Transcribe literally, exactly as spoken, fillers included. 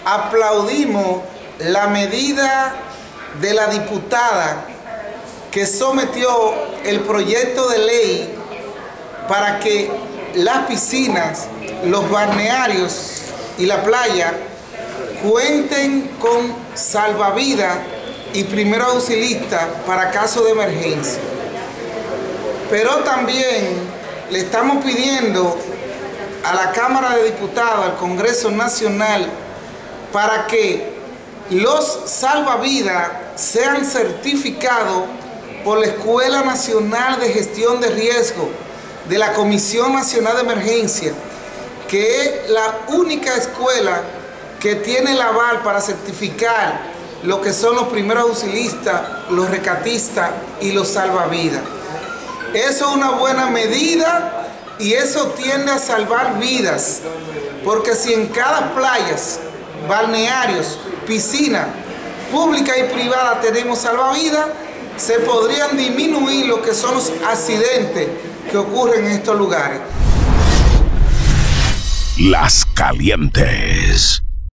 aplaudimos la medida de la diputada que sometió el proyecto de ley para que las piscinas, los balnearios y la playa cuenten con salvavidas y primeros auxilistas para casos de emergencia. Pero también le estamos pidiendo a la Cámara de Diputados, al Congreso Nacional, para que los salvavidas sean certificados por la Escuela Nacional de Gestión de Riesgo de la Comisión Nacional de Emergencia, que es la única escuela que tiene el aval para certificar lo que son los primeros auxilistas, los rescatistas y los salvavidas. Eso es una buena medida y eso tiende a salvar vidas, porque si en cada playa, balnearios, piscinas públicas y privadas tenemos salvavidas, se podrían disminuir lo que son los accidentes que ocurren en estos lugares. Las Calientes.